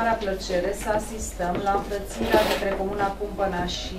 marea plăcere să asistăm la înfrățirea de către Comuna Cumpăna și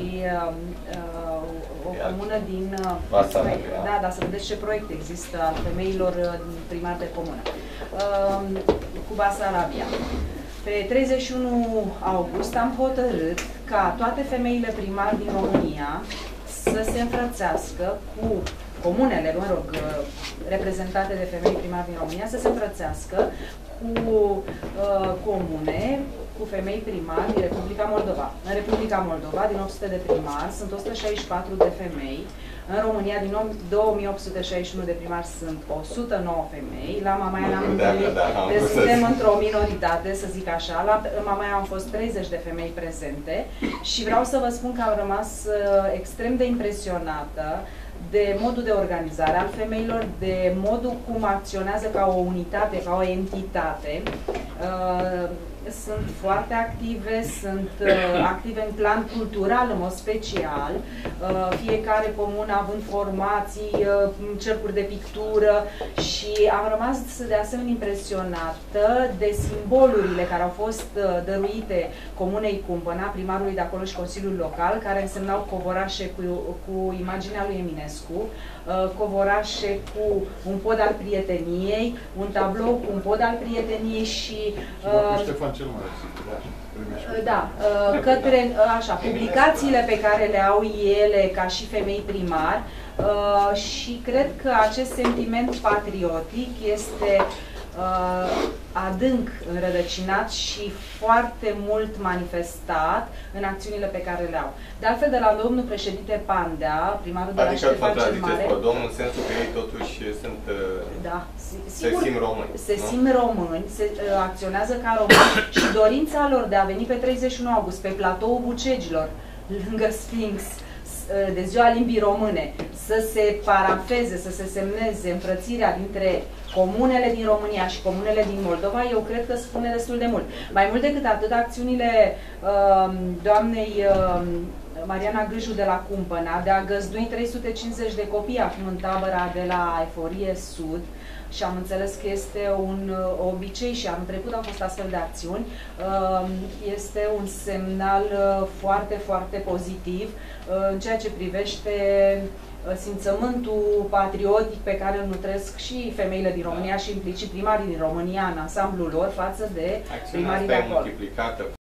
o comună din Basarabia. Da, să vedeți ce proiect există al femeilor primari de comună. Cu Basarabia. Pe 31 august am hotărât ca toate femeile primari din România să se înfrățească cu comunele, reprezentate de femei primari din România, să se înfrățească cu comune, cu femei primari din Republica Moldova. În Republica Moldova, din 800 de primari, sunt 164 de femei. În România, din 2861 de primari, sunt 109 femei. La Mamaia n-am întâlnit, deci suntem într-o minoritate, să zic așa. La Mamaia am fost 30 de femei prezente și vreau să vă spun că am rămas extrem de impresionată de modul de organizare al femeilor, de modul cum acționează ca o unitate, ca o entitate. Sunt foarte active, sunt active în plan cultural, în mod special, fiecare comună având formații, cercuri de pictură și am rămas de asemenea impresionată de simbolurile care au fost dăruite Comunei Cumpăna, primarului de acolo și Consiliul Local, care însemnau covorașe cu imaginea lui Eminescu, covorașe cu un pod al prieteniei, un tablou cu un pod al prieteniei și către publicațiile pe care le au ele ca și femei primari și cred că acest sentiment patriotic este adânc înrădăcinat și foarte mult manifestat în acțiunile pe care le au. De altfel, de la domnul președinte Pandea, primarul de la Ștefan cel Mare... domnul, în sensul că ei totuși sunt... se simt români. Se simt români, se acționează ca români și dorința lor de a veni pe 31 august, pe platoul Bucegilor, lângă Sfinx, de Ziua Limbii Române, să se parafeze, să se semneze înfrățirea dintre comunele din România și comunele din Moldova, eu cred că spune destul de mult. Mai mult decât atât, acțiunile doamnei Mariana Gâju de la Cumpăna de a găzdui 350 de copii acum în tabăra de la Eforie Sud, și am înțeles că este un obicei și anul trecut au fost astfel de acțiuni, este un semnal foarte, foarte pozitiv în ceea ce privește simțământul patriotic pe care îl nutresc și femeile din România și implicit primarii din România în ansamblul lor față de primarii de acolo.